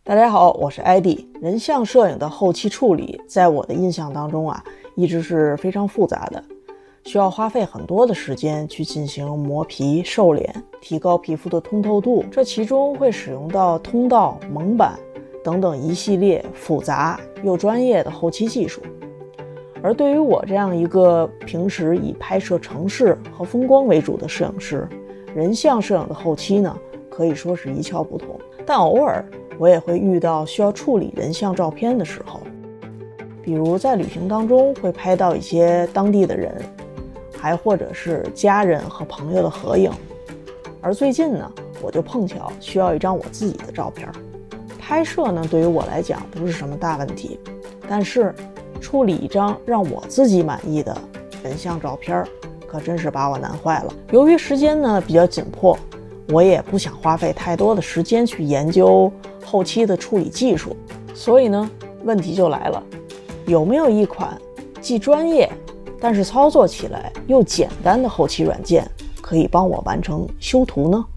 大家好，我是艾迪。人像摄影的后期处理，在我的印象当中一直是非常复杂的，需要花费很多的时间去进行磨皮、瘦脸，提高皮肤的通透度。这其中会使用到通道、蒙版等等一系列复杂又专业的后期技术。而对于我这样一个平时以拍摄城市和风光为主的摄影师，人像摄影的后期呢，可以说是一窍不通。但偶尔我也会遇到需要处理人像照片的时候，比如在旅行当中会拍到一些当地的人，还或者是家人和朋友的合影。而最近呢，我就碰巧需要一张我自己的照片。拍摄呢，对于我来讲不是什么大问题，但是处理一张让我自己满意的人像照片，可真是把我难坏了。由于时间呢比较紧迫，我也不想花费太多的时间去研究后期的处理技术，所以呢，问题就来了，有没有一款既专业但是操作起来又简单的后期软件，可以帮我完成修图呢？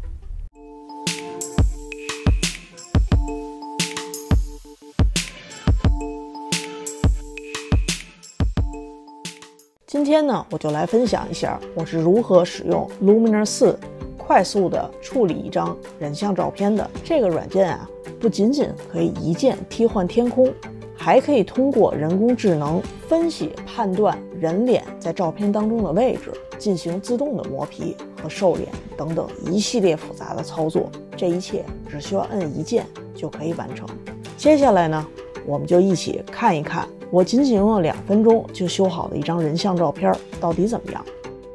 今天呢，我就来分享一下我是如何使用 Luminar 4快速的处理一张人像照片的。这个软件不仅仅可以一键替换天空，还可以通过人工智能分析判断人脸在照片当中的位置，进行自动的磨皮和瘦脸等等一系列复杂的操作。这一切只需要摁一键就可以完成。接下来呢，我们就一起看一看我仅仅用了2分钟就修好的一张人像照片到底怎么样。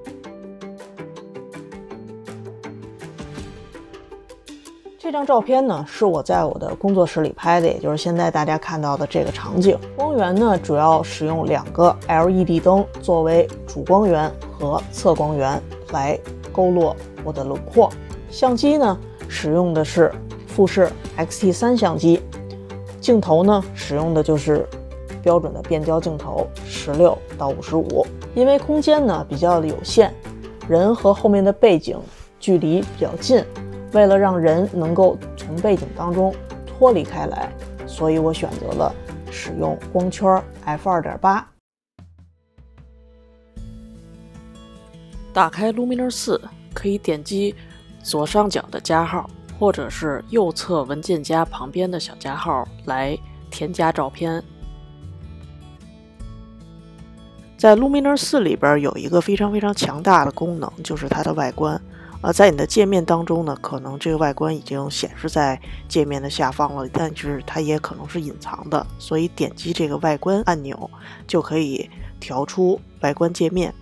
这张照片呢，是我在我的工作室里拍的，也就是现在大家看到的这个场景。光源呢，主要使用2个 LED 灯作为主光源和侧光源来勾勒我的轮廓。相机呢，使用的是富士 X-T3 相机，镜头呢，使用的就是标准的变焦镜头16到55。因为空间呢比较的有限，人和后面的背景距离比较近，为了让人能够从背景当中脱离开来，所以我选择了使用光圈 f2.8。打开 Luminar 4，可以点击左上角的加号，或者是右侧文件夹旁边的小加号来添加照片。在 Luminar 4里边有一个非常强大的功能，就是它的外观。在你的界面当中呢，可能这个外观已经显示在界面的下方了，但是它也可能是隐藏的，所以点击这个外观按钮就可以调出外观界面。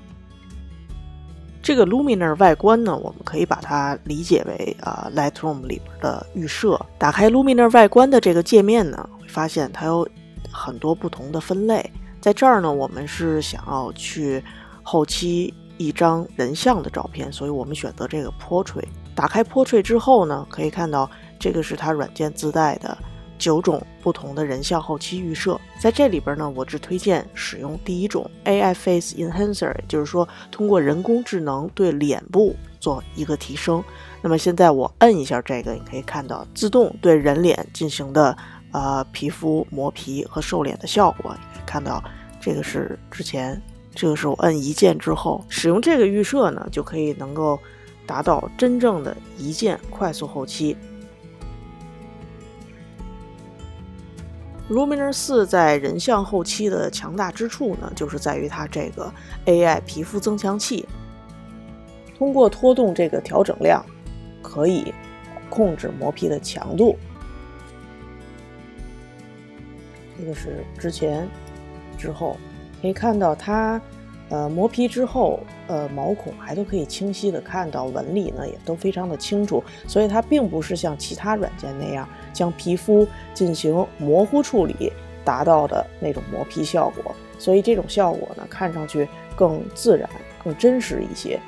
这个 Luminar 外观呢，我们可以把它理解为Lightroom 里边的预设。打开 Luminar 外观的这个界面呢，会发现它有很多不同的分类。在这儿呢，我们是想要去后期一张人像的照片，所以我们选择这个 Portrait。 打开 Portrait 之后呢，可以看到这个是它软件自带的9种不同的人像后期预设。在这里边呢，我只推荐使用第一种 AI Face Enhancer， 也就是说通过人工智能对脸部做一个提升。那么现在我摁一下这个，你可以看到自动对人脸进行的皮肤磨皮和瘦脸的效果。你可以看到这个是之前，这个是我摁一键之后。使用这个预设呢，就可以能够达到真正的一键快速后期。Luminar 4在人像后期的强大之处呢，就是在于它这个 AI 皮肤增强器。通过拖动这个调整量，可以控制磨皮的强度。这个是之前之后，可以看到它磨皮之后毛孔还都可以清晰的看到，纹理呢也都非常的清楚，所以它并不是像其他软件那样将皮肤进行模糊处理达到的那种磨皮效果，所以这种效果呢看上去更自然更真实一些。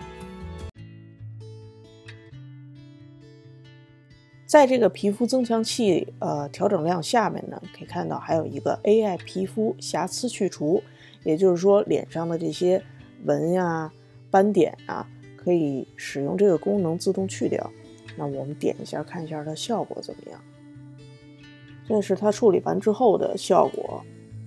在这个皮肤增强器调整量下面呢，可以看到还有一个 AI 皮肤瑕疵去除，也就是说脸上的这些纹呀、斑点啊，可以使用这个功能自动去掉。那我们点一下看一下它效果怎么样。 这是它处理完之后的效果。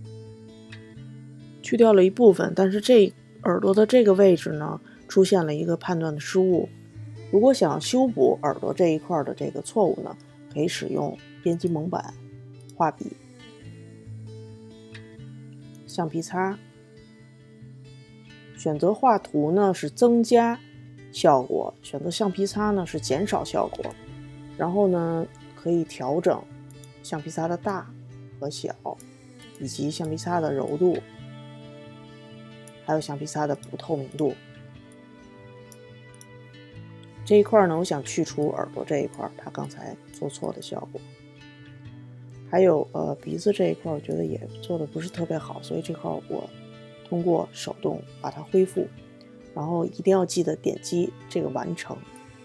去掉了一部分，但是这耳朵的这个位置呢，出现了一个判断的失误。如果想修补耳朵这一块的这个错误呢，可以使用编辑蒙版、画笔、橡皮擦。选择画图呢是增加效果，选择橡皮擦呢是减少效果。然后呢，可以调整橡皮擦的大和小，以及橡皮擦的柔度，还有橡皮擦的不透明度。这一块呢，我想去除耳朵这一块它刚才做错的效果。还有鼻子这一块我觉得也做的不是特别好，所以这块我通过手动把它恢复，然后一定要记得点击这个完成。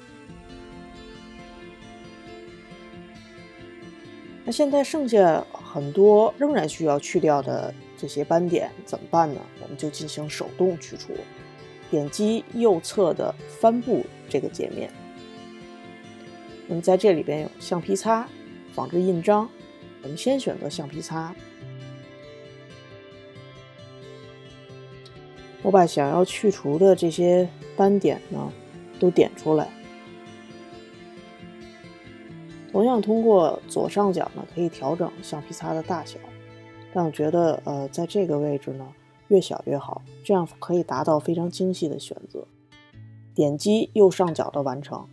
那现在剩下很多仍然需要去掉的这些斑点怎么办呢？我们就进行手动去除。点击右侧的帆布这个界面，那么在这里边有橡皮擦、仿制印章，我们先选择橡皮擦。我把想要去除的这些斑点呢都点出来。同样通过左上角呢可以调整橡皮擦的大小，但我觉得在这个位置呢越小越好，这样可以达到非常精细的选择。点击右上角的完成。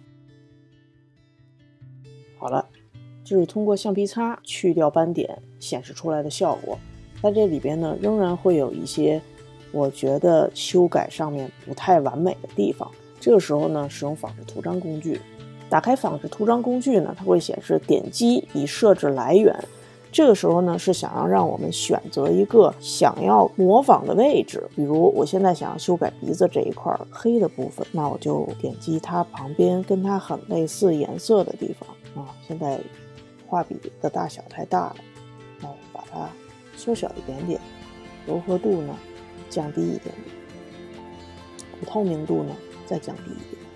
好了，这是通过橡皮擦去掉斑点显示出来的效果。在这里边呢仍然会有一些我觉得修改上面不太完美的地方，这个时候呢使用仿制图章工具。打开仿制图章工具呢，它会显示点击以设置来源。这个时候呢是想要让我们选择一个想要模仿的位置，比如我现在想要修改鼻子这一块黑的部分，那我就点击它旁边跟它很类似颜色的地方啊。现在画笔的大小太大了，那我把它缩小一点点，柔和度呢降低一点点，不透明度呢再降低一点。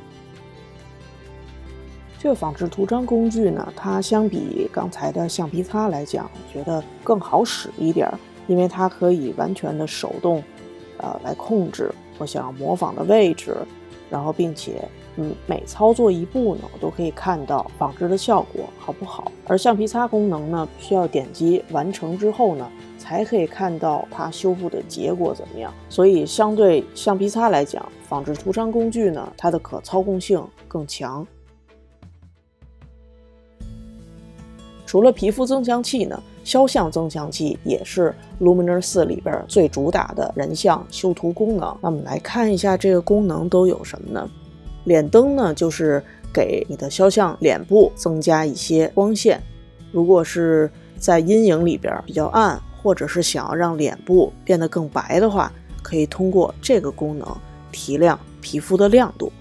这个仿制图章工具呢，它相比刚才的橡皮擦来讲，我觉得更好使一点，因为它可以完全的手动来控制我想要模仿的位置，然后并且每操作一步呢，我都可以看到仿制的效果好不好。而橡皮擦功能呢，需要点击完成之后呢，才可以看到它修复的结果怎么样。所以相对橡皮擦来讲，仿制图章工具呢，它的可操控性更强。除了皮肤增强器呢，肖像增强器也是 Luminar 4里边最主打的人像修图功能。那我们来看一下这个功能都有什么呢？脸灯呢，就是给你的肖像脸部增加一些光线。如果是在阴影里边比较暗，或者是想要让脸部变得更白的话，可以通过这个功能提亮皮肤的亮度。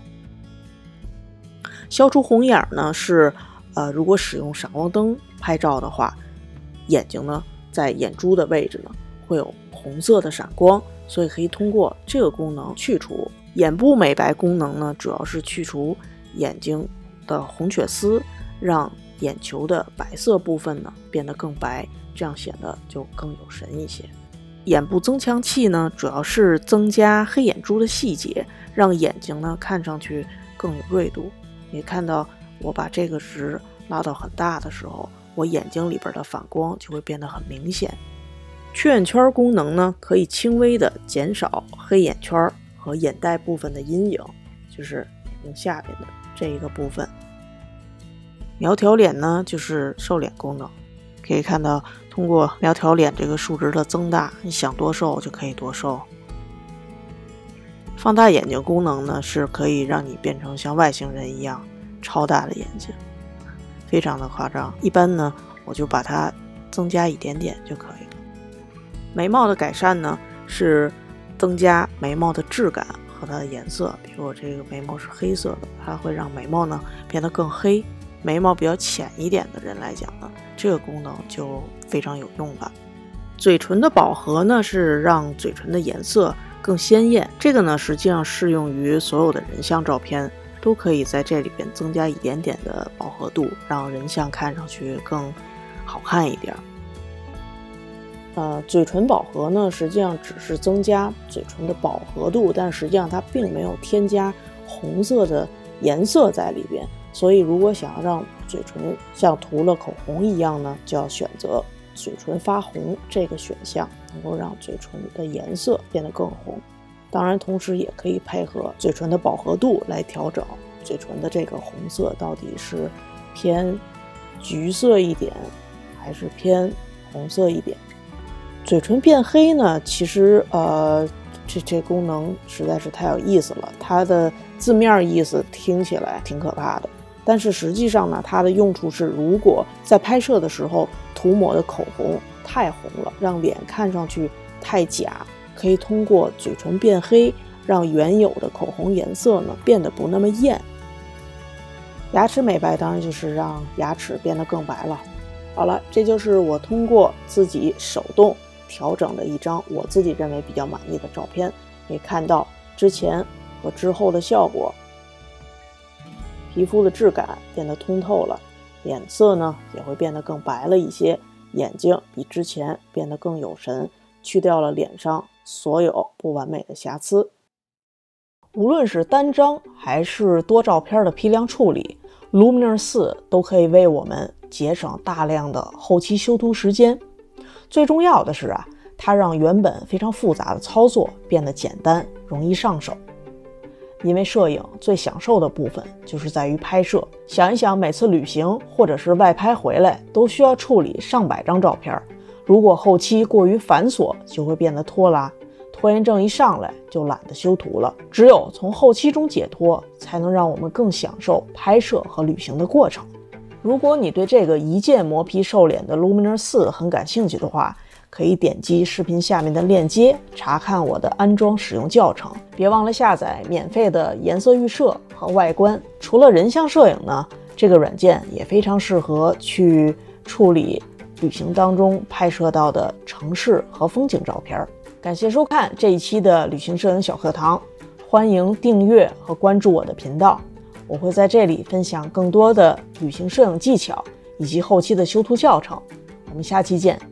消除红眼呢是如果使用闪光灯拍照的话，眼睛呢在眼珠的位置呢会有红色的闪光，所以可以通过这个功能去除。眼部美白功能呢，主要是去除眼睛的红血丝，让眼球的白色部分呢变得更白，这样显得就更有神一些。眼部增强器呢，主要是增加黑眼珠的细节，让眼睛呢看上去更有锐度。你看到我把这个值拉到很大的时候，我眼睛里边的反光就会变得很明显。曲眼圈功能呢，可以轻微的减少黑眼圈和眼袋部分的阴影，就是眼睛下边的这一个部分。描条脸呢，就是瘦脸功能，可以看到通过描条脸这个数值的增大，你想多瘦就可以多瘦。放大眼睛功能呢，是可以让你变成像外星人一样超大的眼睛，非常的夸张。一般呢，我就把它增加一点点就可以了。眉毛的改善呢，是增加眉毛的质感和它的颜色。比如我这个眉毛是黑色的，它会让眉毛呢变得更黑。眉毛比较浅一点的人来讲呢，这个功能就非常有用了。嘴唇的饱和呢，是让嘴唇的颜色更鲜艳。这个呢，实际上适用于所有的人像照片，都可以在这里边增加一点点的饱和度，让人像看上去更好看一点。嘴唇饱和呢，实际上只是增加嘴唇的饱和度，但实际上它并没有添加红色的颜色在里边。所以如果想要让嘴唇像涂了口红一样呢，就要选择嘴唇发红这个选项，能够让嘴唇的颜色变得更红。当然同时也可以配合嘴唇的饱和度来调整嘴唇的这个红色到底是偏橘色一点还是偏红色一点。嘴唇变黑呢，其实这功能实在是太有意思了，它的字面意思听起来挺可怕的，但是实际上呢，它的用处是如果在拍摄的时候涂抹的口红太红了，让脸看上去太假，可以通过嘴唇变黑让原有的口红颜色呢变得不那么艳。牙齿美白当然就是让牙齿变得更白了。好了，这就是我通过自己手动调整的一张我自己认为比较满意的照片，可以看到之前和之后的效果，皮肤的质感变得通透了，脸色呢也会变得更白了一些，眼睛比之前变得更有神，去掉了脸上所有不完美的瑕疵。无论是单张还是多照片的批量处理， Luminar 4都可以为我们节省大量的后期修图时间。最重要的是它让原本非常复杂的操作变得简单，容易上手。因为摄影最享受的部分就是在于拍摄，想一想每次旅行或者是外拍回来都需要处理上百张照片，如果后期过于繁琐就会变得拖拉，拖延症一上来就懒得修图了。只有从后期中解脱，才能让我们更享受拍摄和旅行的过程。如果你对这个一键磨皮瘦脸的 Luminar 4很感兴趣的话，可以点击视频下面的链接查看我的安装使用教程。别忘了下载免费的颜色预设和外观。除了人像摄影呢，这个软件也非常适合去处理旅行当中拍摄到的城市和风景照片。感谢收看这一期的旅行摄影小课堂，欢迎订阅和关注我的频道，我会在这里分享更多的旅行摄影技巧以及后期的修图教程。我们下期见。